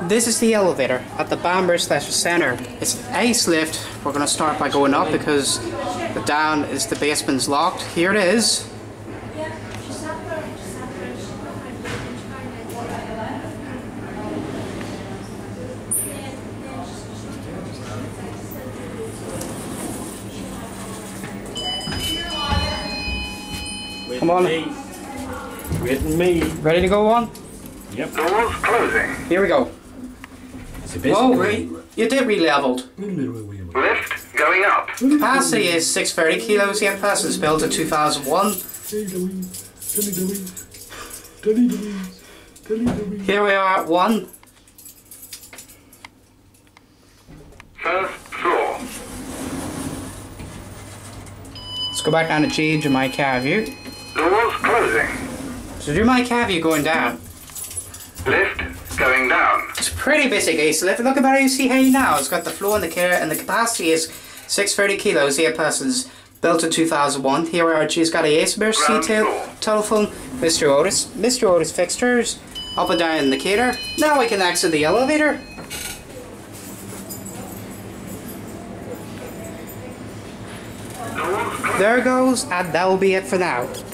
This is the elevator at the Bamburgh Leisure Centre. It's an ice lift. We're going to start by going up because the down is the basement's locked. Here it is. Come on. With me. Ready to go on? Yep. Doors closing. Here we go. Whoa, you did re-leveled. Lift going up. Capacity is 630 kilos. The passage is built in 2001. Here we are at 1. First floor. Let's go back down to Gauge and my car view. Doors closing. So do my car view going down. Lift going down. It's a pretty basic ace lift. Look about how you see hey now. It's got the floor and the care, and the capacity is 630 kilos. The person's built in 2001. Here we are. She's got a ace burst, detail, telephone, Mr. Otis fixtures, up and down indicator. Now we can exit the elevator. There it goes, and that'll be it for now.